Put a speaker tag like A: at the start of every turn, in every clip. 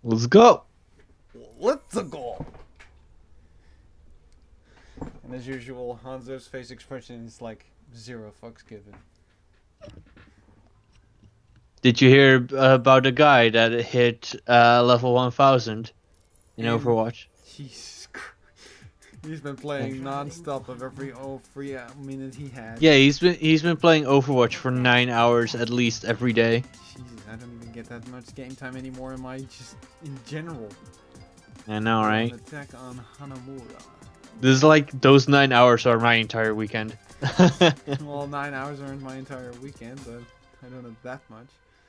A: Let's go.
B: Let's go. And as usual, Hanzo's face expression is like 0 fucks given.
A: Did you hear about the guy that hit level 1000 in Overwatch?
B: Jesus Christ. He's been playing non-stop of every free minute he had.
A: Yeah, he's been playing Overwatch for 9 hours at least every day.
B: Jesus, I don't even get that much game time anymore in my just in general.
A: I know, right?
B: Attack on Hanamura.
A: This is like those 9 hours are my entire weekend.
B: Well, 9 hours aren't my entire weekend, but I don't have that much.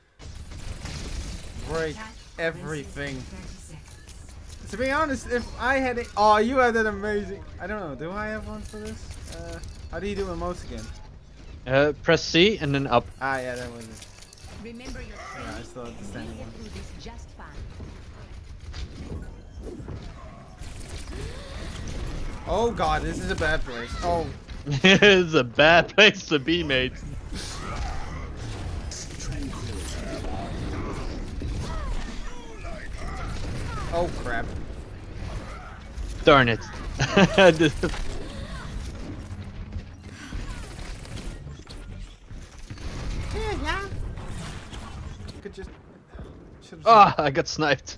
B: Break everything. To be honest, if I had a... Oh, you have that amazing... I don't know, do I have one for this? How do you do emotes again?
A: Press C and then up.
B: Ah, yeah, that was it.
C: Remember your
B: Yeah, I still have the standing one.
C: just fine.
B: Oh god, this is a bad place. Oh.
A: It's a bad place to be, mate.
B: Oh crap.
A: Darn it.
B: Yeah. Could just...
A: Ah, I got sniped.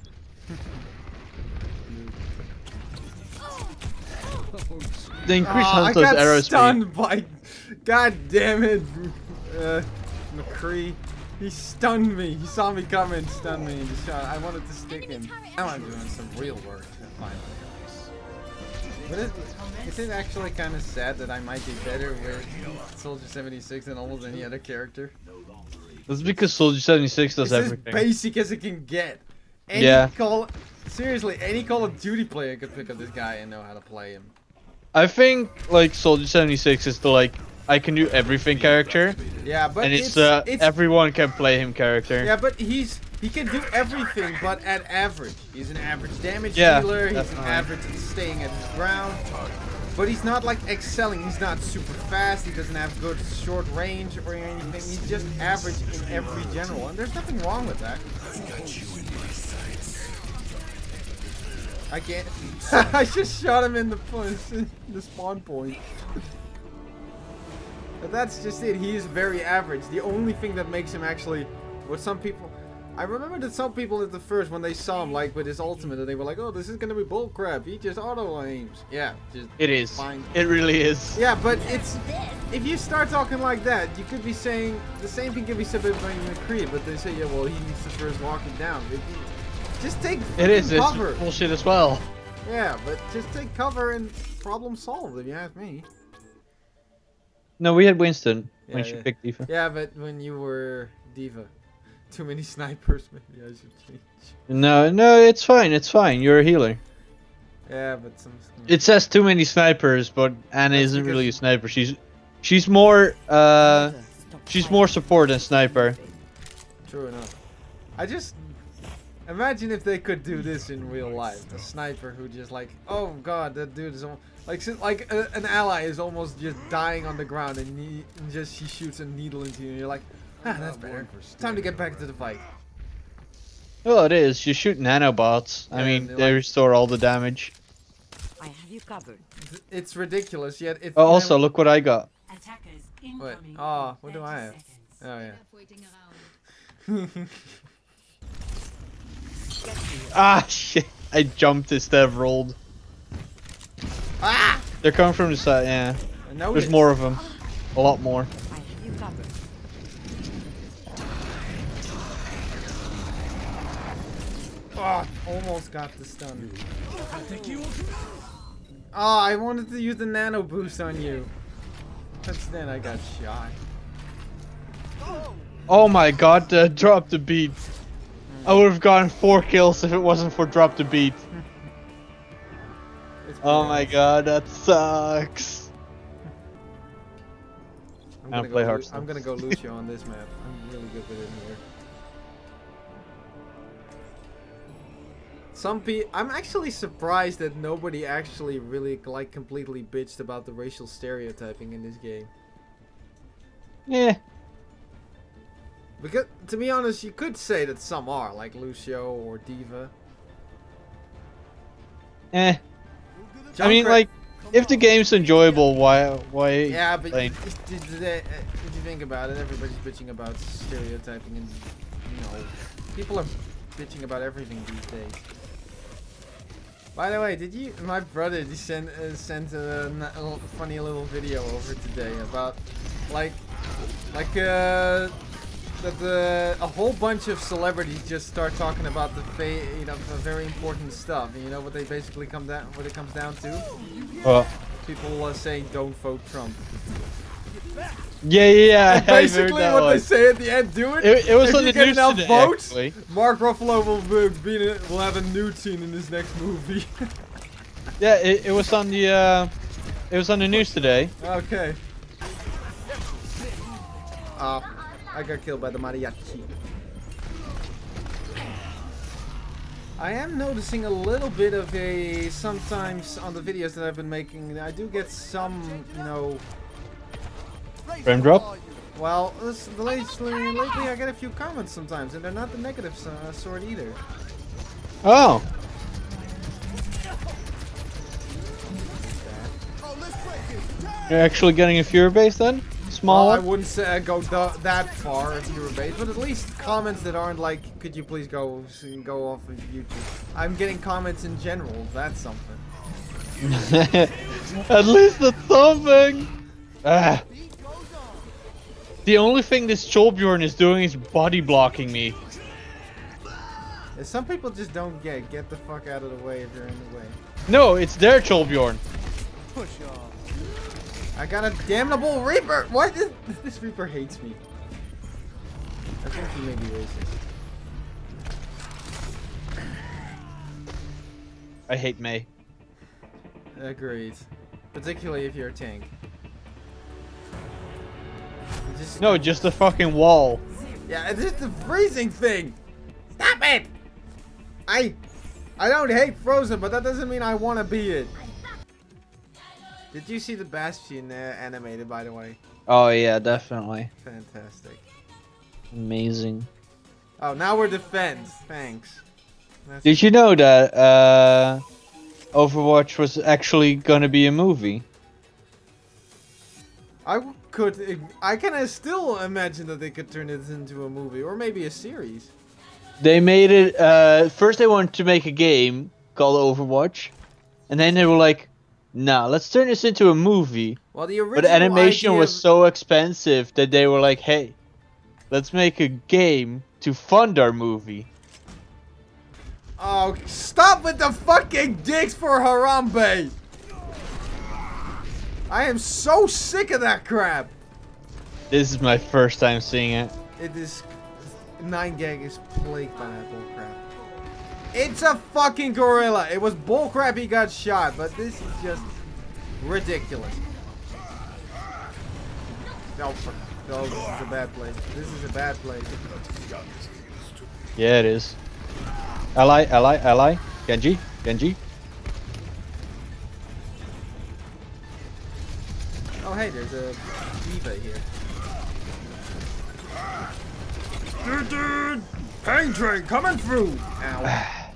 A: The increased Hanzo's arrow speed.
B: I got stunned by... God damn it. McCree. He stunned me. He saw me coming and stunned me and just shot. I wanted to stick him. Now I'm doing some real work. Finally. But isn't it actually kind of sad that I might be better with Soldier 76 than almost any other character?
A: That's because Soldier 76 does
B: It's
A: everything.
B: as basic as it can get. Seriously, any Call of Duty player could pick up this guy and know how to play him.
A: I think like Soldier 76 is the like I can do everything character.
B: Yeah, but
A: and it's everyone can play him character.
B: Yeah, but he can do everything, but at average. He's an average damage dealer. He's an average at staying at his ground. But he's not like excelling. He's not super fast. He doesn't have good short range or anything. He's just average in every general, and there's nothing wrong with that. I can't. I just shot him in the spawn point. But that's just it. He is very average. The only thing that makes him actually, what some people, I remember that some people at the first when they saw him like with his ultimate, and they were like, "Oh, this is gonna be bullcrap. He just auto aims." Yeah, just
A: it is.
B: Fine.
A: It really is.
B: Yeah, but it's if you start talking like that, you could be saying the same thing could be said about McCree, but they say, "Yeah, well, he needs to first lock it down." Just take cover.
A: It's bullshit as well.
B: Yeah, but just take cover and problem solved, if you ask me.
A: No, we had Winston when she picked D.Va.
B: Yeah, but when you were D.Va, too many snipers. Maybe I should change.
A: No, it's fine. It's fine. You're a healer.
B: Yeah, but
A: it says too many snipers, but Anna isn't really a sniper. She's more support than sniper.
B: True enough. I just imagine if they could do this in real life. A sniper who just like, oh god, that dude is almost like an ally is almost just dying on the ground, and she shoots a needle into you, and you're like, ah, that's better. Time to get back to the fight.
A: Well, it is. You shoot nanobots. I mean, they restore all the damage.
C: I have you covered.
B: It's ridiculous, yet it's.
A: Oh, also, look what I got.
B: What? Oh, what do I have? Oh yeah.
A: Ah, shit. I jumped instead of rolled.
B: Ah!
A: They're coming from the side, yeah. There's more of them. A lot more.
C: I have you covered.
B: Oh, almost got the stun. Oh, I wanted to use the nano boost on you. But then I got shot.
A: Oh my god, drop the beat. I would have gotten 4 kills if it wasn't for drop the beat. Oh my god, that sucks.
B: I'm gonna go Lucio on this map. I'm really good with it here. I'm actually surprised that nobody actually really like completely bitched about the racial stereotyping in this game.
A: Yeah.
B: Because to be honest, you could say that some are like Lucio or D.Va,
A: Eh. I mean,
B: Junkrat-
A: like, if the game's enjoyable, why?
B: Yeah, but
A: playing?
B: if you think about it, everybody's bitching about stereotyping, and you know, people are bitching about everything these days. By the way, my brother sent a funny little video over today about that a whole bunch of celebrities just start talking about very important stuff. And you know what they basically comes down to?
A: Well,
B: People saying don't vote Trump.
A: yeah.
B: And basically, what they say at the end, do it.
A: It was
B: if
A: on
B: you
A: the
B: get
A: news
B: enough
A: today,
B: votes,
A: actually.
B: Mark Ruffalo will have a nude scene in his next movie.
A: Yeah, it was on the news today.
B: Okay. I got killed by the mariachi. I am noticing a little bit of sometimes on the videos that I've been making, I do get some, you know...
A: Frame drop?
B: Well, lately I get a few comments sometimes, and they're not the negative sort either.
A: Oh. You're actually getting a viewer base then? Small
B: Well, I
A: one?
B: wouldn't say go that far if you were based, but at least comments that aren't like, could you please go off of YouTube? I'm getting comments in general. That's something.
A: At least it's something. Ah. The only thing this Torbjorn is doing is body blocking me.
B: Some people just don't get the fuck out of the way if you're in the way.
A: No, it's their Torbjorn.
D: Push off.
B: I got a damnable Reaper! Why did this Reaper hates me? I think he may be racist.
A: I hate May.
B: Agreed. Particularly if you're a tank.
A: No, just the fucking wall.
B: Yeah, it's just the freezing thing! Stop it! I don't hate Frozen, but that doesn't mean I want to be it. Did you see the Bastion animated, by the way?
A: Oh yeah, definitely.
B: Fantastic.
A: Amazing.
B: Oh, now we're defense. Thanks.
A: Did you know that Overwatch was actually gonna be a movie?
B: I can still imagine that they could turn it into a movie, or maybe a series.
A: They made it, first they wanted to make a game called Overwatch, and then they were like, nah, let's turn this into a movie.
B: Well, the original
A: But the animation
B: idea
A: was so expensive that they were like, hey, let's make a game to fund our movie.
B: Oh, stop with the fucking dicks for Harambe! I am so sick of that crap!
A: This is my first time seeing it.
B: It is... 9gag is plagued by that bullcrap. It's a fucking gorilla! It was bullcrap he got shot, but this is just... ridiculous. No, no, this is a bad place. This is a bad place.
A: Yeah, it is. Ally, ally, ally. Genji, Genji.
B: Oh, hey, there's a diva here. Dude! Pain train coming through! Ow.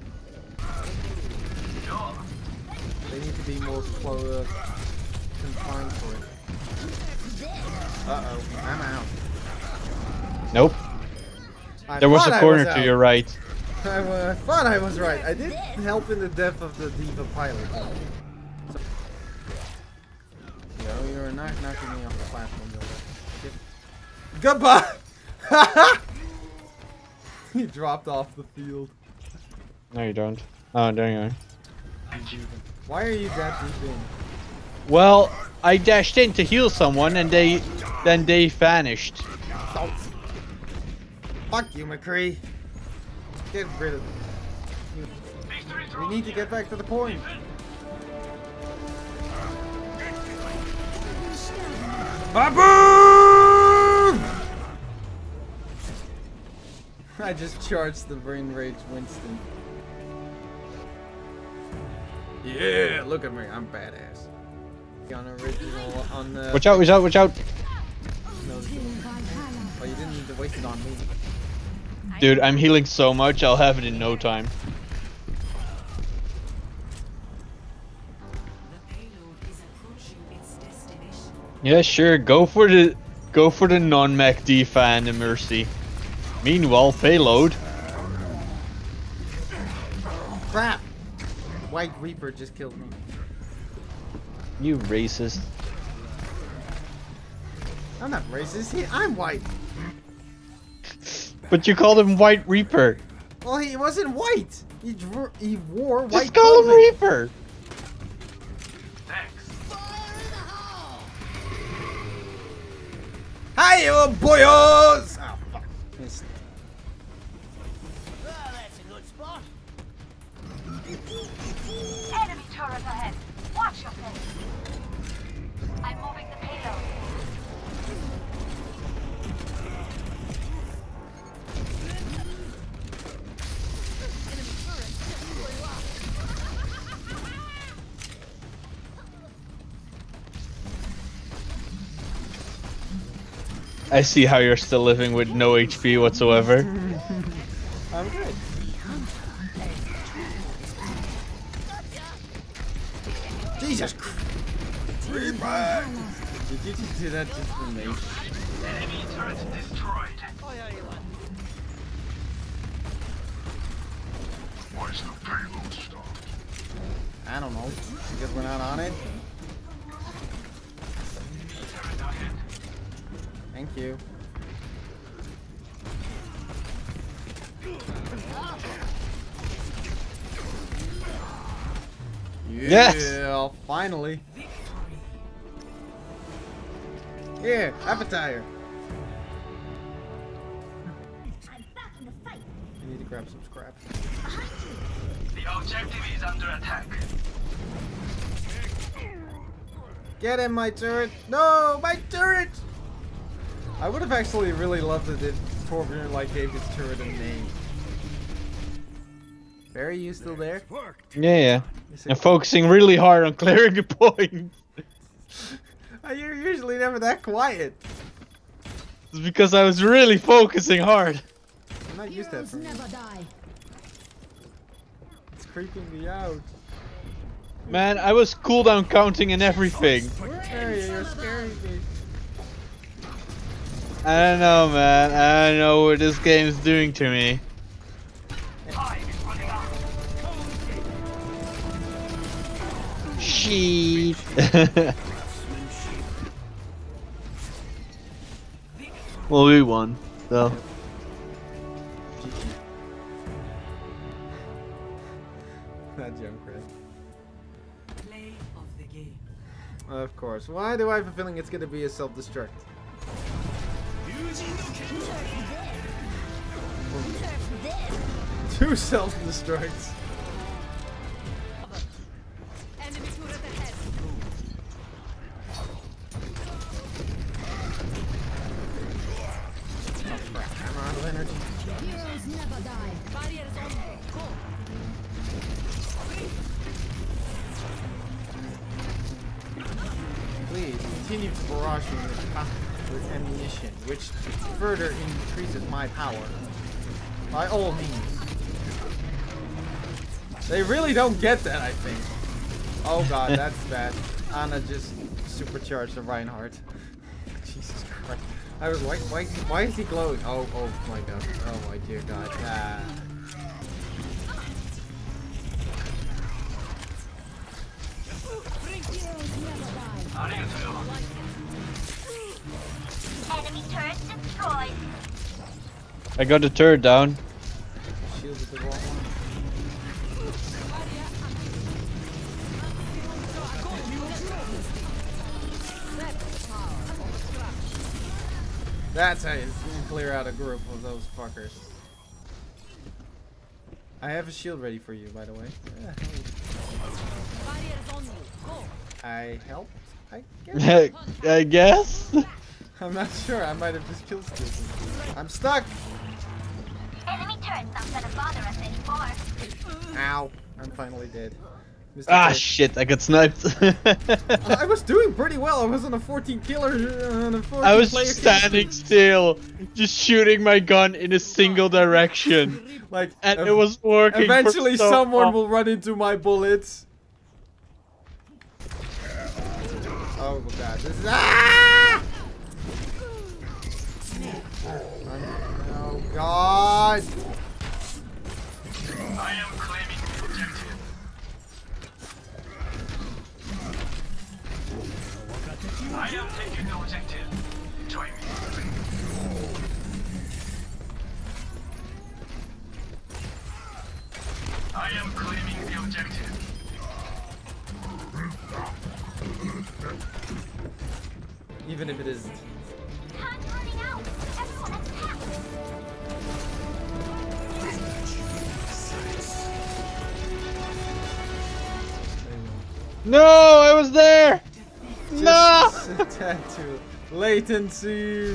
B: They need to be more confined for it. Uh-oh, I'm out.
A: Nope.
B: I
A: There was
B: thought
A: a
B: I
A: corner
B: was
A: to
B: out.
A: your right.
B: I thought I was right. I did help in the death of the diva pilot. So, you're not knocking me off the platform. Goodbye! He dropped off the field.
A: No, you don't. Oh, there you are.
B: Why are you that deep in?
A: Well, I dashed in to heal someone, and then they vanished.
B: Oh. Fuck you, McCree. Get rid of them. We need to get back to the point. Baboon! I just charged the brain rage Winston. Yeah, look at me, I'm badass. On original, on the...
A: Watch out, watch out, watch out!
B: No, oh, you didn't need to waste it on me.
A: Dude, I'm healing so much, I'll have it in no time. Yeah, sure. Go for the non-mech defan and mercy. Meanwhile, payload.
B: Crap! White Reaper just killed me.
A: You racist.
B: I'm not racist. I'm white.
A: But you called him White Reaper.
B: Well, he wasn't white. He wore white
A: Just call him
B: clothing.
A: Reaper.
B: Hi, you boyos! Oh, fuck. Missed.
D: Enemy turret ahead. Watch yourself. I'm moving the payload.
A: I see how you're still living with no HP whatsoever.
B: I'm good. Jesus Christ! Reaper! Did you just do that just for me?
E: Enemy turret destroyed. Why's the payload stopped?
B: I don't know. Because we're not on it?
E: Turret ahead.
B: Thank you.
A: Yes!
B: Yeah, finally. Here, have a tire.
D: I'm back in the fight.
B: I need to grab some scrap.
E: The objective is under attack.
B: Get in my turret! No, my turret! I would have actually really loved it if Torbjorn like gave his turret a name. Barry, you still there?
A: Yeah. I'm focusing really hard on clearing the point.
B: You're usually never that quiet.
A: It's because I was really focusing hard.
B: I'm not used to that from you.
C: die.
B: It's creeping me out.
A: Man, I was cooldown counting and everything.
B: Barry, you're scaring me.
A: I don't know, man. I don't know what this game's doing to me.
E: Time is running out.
A: Sheet. Well, we won, so.
B: That Junkrat.
C: Play of the game.
B: Of course. Why do I have a feeling it's gonna be a self-destruct? Two self-destructs.
C: Enemy turret ahead.
B: I'm out of energy.
C: Heroes never die. Barriers on. Go.
B: Please continue to barrage me with ammunition, which further increases my power. By all means. They really don't get that, I think. Oh god, that's bad. Anna just supercharged the Reinhardt. Jesus Christ. I was why is he glowing? Oh my god. Oh my dear god. Ah.
D: Enemy turret destroyed.
A: I got the turret down.
B: Shielded the wrong one. That's how you clear out a group of those fuckers. I have a shield ready for you, by the way. Yeah.
C: Barriers on you. Go.
B: I helped, I guess.
A: I guess.
B: I'm not sure. I might have just killed Susan. I'm stuck.
D: Enemy turret's not gonna bother us anymore.
B: Ow. I'm finally dead. Mr.
A: Ah,
B: Turret.
A: shit, I got sniped.
B: I was doing pretty well. I was on a 14 killer on a 14
A: I was
B: player
A: just
B: kill
A: standing
B: streak.
A: still, just shooting my gun in a single direction.
B: Like,
A: And it was working. for
B: eventually
A: so
B: someone
A: long.
B: will run into my bullets. Oh my god, this is ah! Oh god!
E: I am claiming the objective. I am taking the objective. Join me. I am claiming the objective.
B: Even if it isn't.
D: Time's running out. Everyone attack.
A: No, I was there. No.
B: Tattoo. Latency.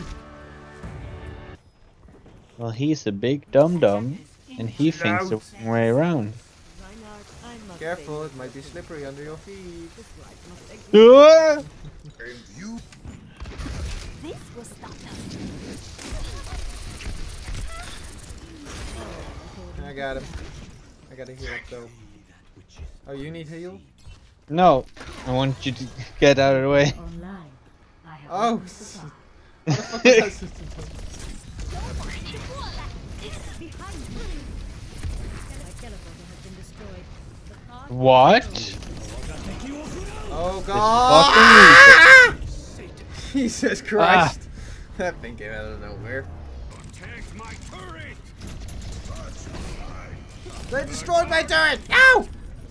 A: Well, he's a big dum dum, and he thinks the wrong way around.
B: Careful, it might be slippery under your feet.
A: Ah!
D: This will stop them.
B: I got him. I gotta heal up though. Oh, you need heal?
A: No, I want you to get out of the way.
B: Oh! What the fuck is that system?
A: What?
B: Oh
A: This
B: god!
A: fucking
B: Jesus Christ! That thing came out of nowhere. They destroyed my turret! No!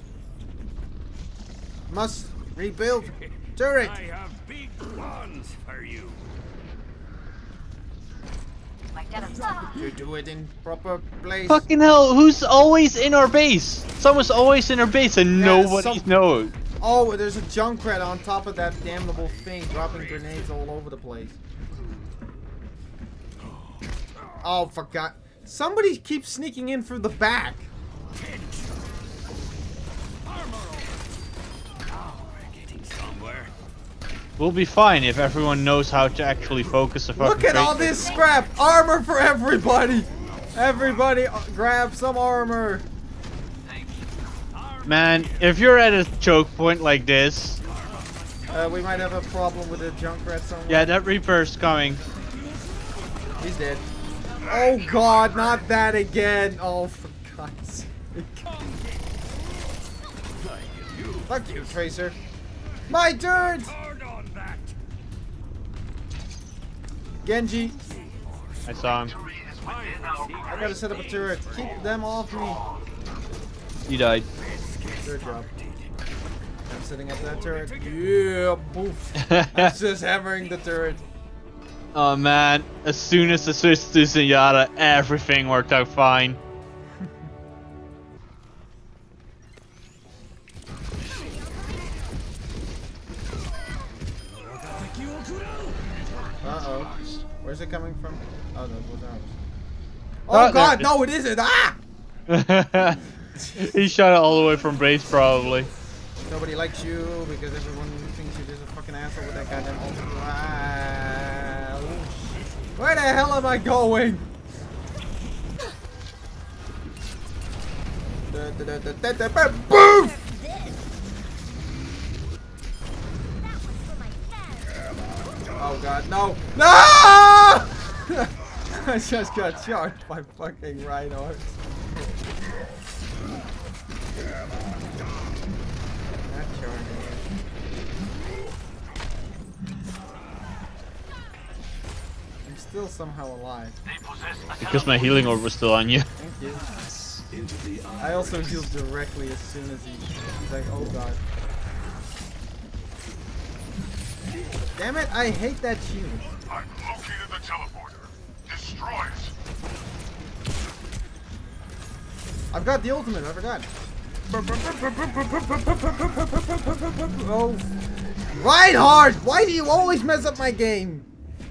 B: Must rebuild turret.
E: I have big plans for you.
D: Like that.
B: To do it in proper place.
A: Fucking hell, who's always in our base? Someone's always in our base and
B: Yeah,
A: nobody knows.
B: Oh, there's a Junkrat on top of that damnable thing, dropping grenades all over the place. Oh, for God. Somebody keeps sneaking in through the back.
A: We'll be fine if everyone knows how to actually focus the fucking
B: Look at all
A: trade.
B: this scrap! Armor for everybody! Everybody grab some armor!
A: Man, if you're at a choke point like this,
B: We might have a problem with a Junkrat somewhere.
A: yeah, that Reaper's coming.
B: He's dead. Oh god, not that again! Oh, for God's sake. Fuck you, Tracer. My turret! Genji,
A: I saw him.
B: I gotta set up a turret. Keep them off me.
A: He died.
B: Good job. I'm setting up that turret. Yeah, boof. I'm just hammering the turret.
A: Oh man, as soon as I switched to Zenyatta, everything worked out fine.
B: Uh-oh. Where's it coming from? Oh, no, it was ours. Oh god, no it isn't! Ah!
A: He shot it all the way from base, probably.
B: Nobody likes you because everyone thinks you're just a fucking asshole with that goddamn ultimate. Ah, where the hell am I going? Boom! Oh god, no! No! I just got charged by fucking rhinos. Not charging. I'm still somehow alive.
A: Because my healing orb was still on you.
B: Thank you. I also healed directly as soon as he's like, oh god. Damn it, I hate that shield.
E: I've located the teleporter. Destroy it.
B: I've got the ultimate, I forgot. Oh. Reinhardt! Why do you always mess up my game?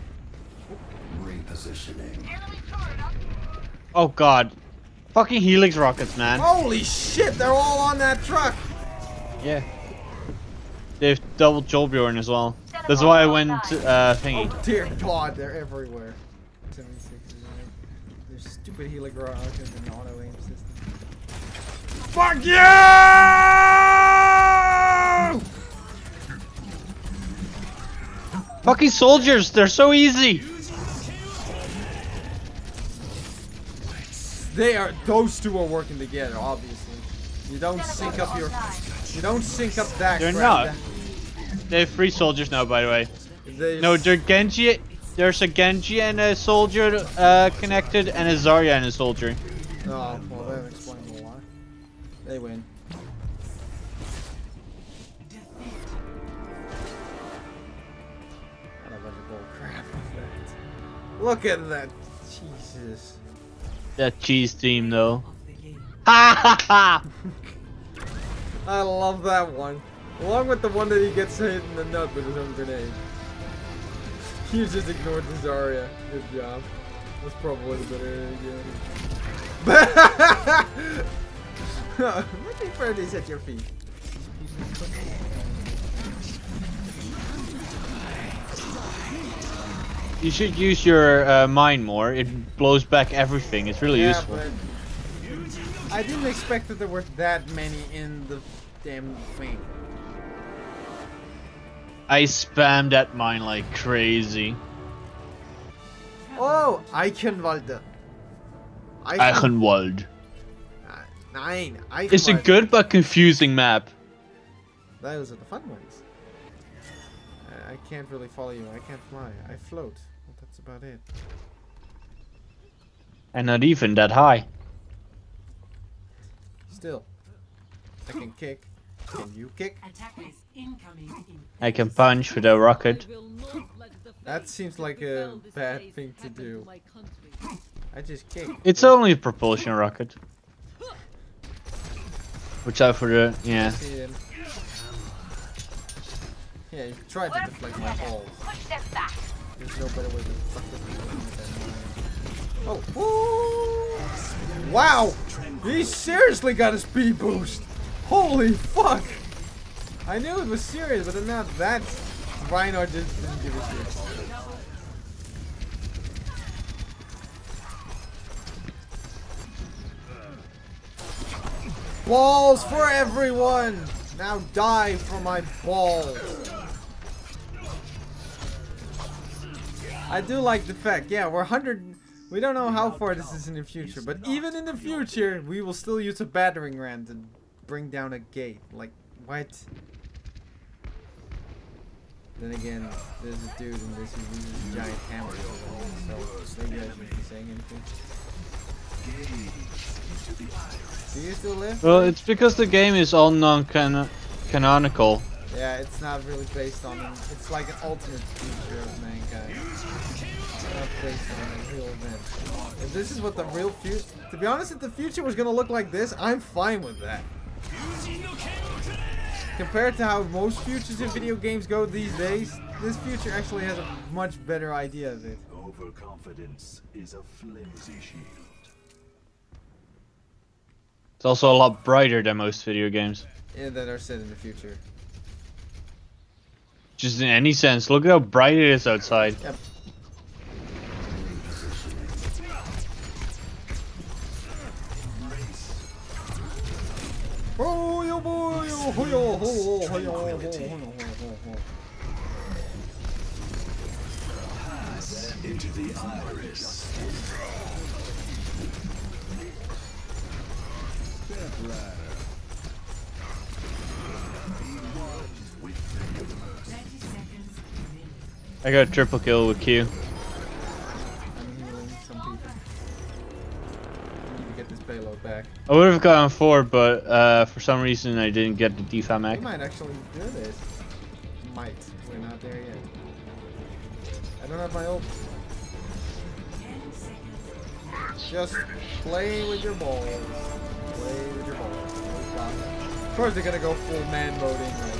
A: Oh god. Fucking Helix rockets, man.
B: Holy shit, they're all on that truck!
A: Yeah. They've double Jolbjorn as well. That's why I went thingy.
B: Oh dear god, they're everywhere. 769. There's stupid Helix rockets and auto aim system. Fuck you!
A: Fucking soldiers, they're so easy.
B: They are. Those two are working together, obviously. You don't sync up your. You don't sync up that.
A: They're
B: crap.
A: not. They have 3 soldiers now, by the way.
B: They-
A: No, they're Genji. There's a Genji and a soldier connected, and a Zarya and a soldier.
B: Oh, well, that explains a lot. They win. What a bunch of bull crap is that? Look at that. Jesus.
A: That cheese team, though. Ha ha ha!
B: I love that one. Along with the one that he gets hit in the nut with his own grenade. You just ignored the Zarya. Good job. That's probably the better idea. Let me throw these at your feet.
A: You should use your mine more. It blows back everything. It's really useful.
B: But I didn't expect that there were that many in the damn thing.
A: I spammed that mine like crazy.
B: Oh, Eichenwalde.
A: Eichenwald.
B: Nein, Eichenwalde.
A: It's a good but confusing map.
B: Those are the fun ones. I can't really follow you. I can't fly. I float. Well, that's about it.
A: And not even that high.
B: Still, I can kick. Can you kick?
C: Attackers incoming in
A: I can punch with a rocket.
B: That seems like a bad thing to do. I just kick.
A: It's only a propulsion rocket. Watch out for the... yeah.
B: See him. Yeah, you tried to deflect my balls.
D: Push them back.
B: There's no better way to fuck with me than that. Oh, woo! Wow! He seriously got a speed boost! Holy fuck! I knew it was serious, but not that. Reinhardt just didn't give a shit. Balls for everyone! Now die for my balls! I do like the fact, yeah, we're 100. We don't know how far this is in the future, but even in the future, we will still use a battering ram to bring down a gate. Like, what? Then again, there's a dude in this who uses a giant hammer, so maybe I shouldn't be saying anything. Do you still live?
A: Well, it's because the game is all non-canonical.
B: Yeah, it's not really based on an, it's like an alternate future of mankind. Not based on a real event. If this is what the real future, to be honest, if the future was gonna look like this, I'm fine with that. Compared to how most futures in video games go these days, this future actually has a much better idea of it.
E: Overconfidence is a flimsy shield.
A: It's also a lot brighter than most video games.
B: Yeah, that are set in the future.
A: Just in any sense, look at how bright it is outside.
B: Yep. Oh, yo boy, oh, yo, ho, yo, ho, ho.
E: Into the iris.
A: I got a triple kill with Q.
B: I'm healing some people. I need to get this payload back.
A: I would have gotten 4, but for some reason I didn't get the
B: We
A: defam
B: might actually do this. Might. We're not there yet. I don't have my ult. Just play with your balls. Play with your balls. Of course they're gonna go full man mode in right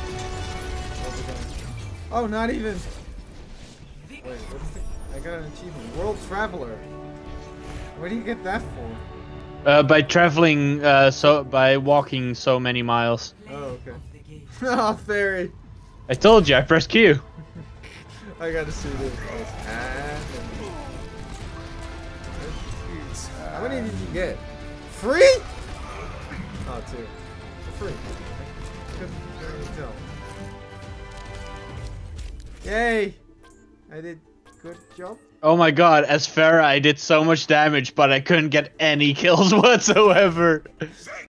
B: now. Oh, not even. Wait, what is it? I got an achievement. World Traveler. Where do you get that for?
A: By traveling, by walking so many miles.
B: Oh, okay. Oh, fairy.
A: I told you, I pressed Q.
B: I gotta see this. How many did you get? Free? Oh, 2. For free. Couldn't tell. Yay! I did good job.
A: Oh my god, as Pharah I did so much damage, but I couldn't get any kills whatsoever.